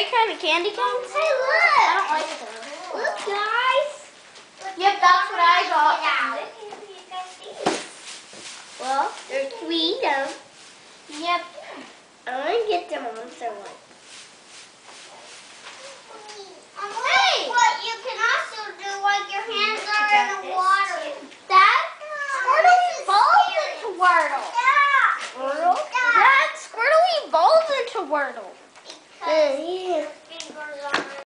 kind of candy canes? Hey, look! I don't like them. Look, guys! Yep, that's what I got. Well, there's 3 of them. Yep. I want to get the monster one. Hey! But you can also do like your hands are in the water. That Squirtle evolves into Wordle. Squirtle? That Squirtle evolves into Wordle. Because your fingers are